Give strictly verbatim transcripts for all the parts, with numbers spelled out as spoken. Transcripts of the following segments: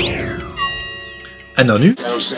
En dan nu?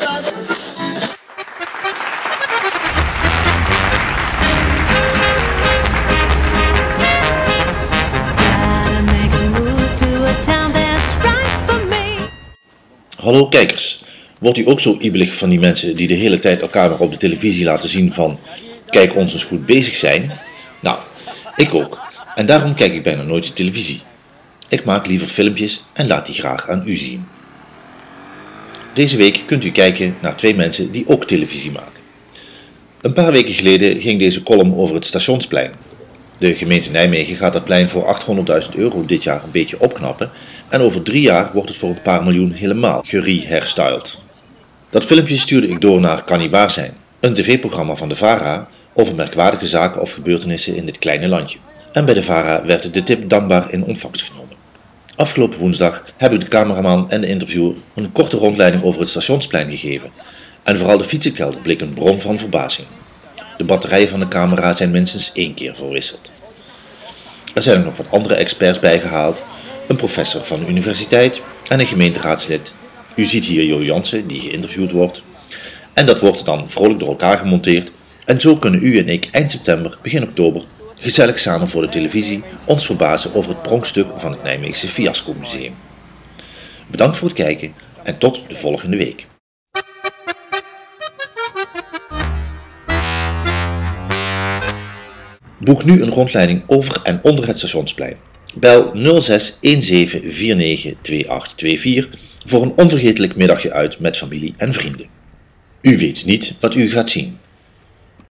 Hallo kijkers, wordt u ook zo iebelig van die mensen die de hele tijd elkaar maar op de televisie laten zien van kijk ons eens goed bezig zijn? Nou, ik ook. En daarom kijk ik bijna nooit de televisie. Ik maak liever filmpjes en laat die graag aan u zien. Deze week kunt u kijken naar twee mensen die ook televisie maken. Een paar weken geleden ging deze column over het Stationsplein. De gemeente Nijmegen gaat dat plein voor achthonderdduizend euro dit jaar een beetje opknappen en over drie jaar wordt het voor een paar miljoen helemaal gere-herstyled. Dat filmpje stuurde ik door naar Kan niet waar zijn, een tv-programma van de VARA over merkwaardige zaken of gebeurtenissen in dit kleine landje. En bij de VARA werd de tip dankbaar in ontvangst genomen. Afgelopen woensdag heb ik de cameraman en de interviewer een korte rondleiding over het Stationsplein gegeven en vooral de fietsenkelder bleek een bron van verbazing. De batterijen van de camera zijn minstens één keer verwisseld. Er zijn ook nog wat andere experts bijgehaald, een professor van de universiteit en een gemeenteraadslid. U ziet hier Jo Jansen die geïnterviewd wordt. En dat wordt dan vrolijk door elkaar gemonteerd en zo kunnen u en ik eind september, begin oktober, gezellig samen voor de televisie ons verbazen over het pronkstuk van het Nijmeegse Fiasco Museum. Bedankt voor het kijken en tot de volgende week. Boek nu een rondleiding over en onder het Stationsplein. Bel nul zes een zeven vier negen twee acht twee vier voor een onvergetelijk middagje uit met familie en vrienden. U weet niet wat u gaat zien.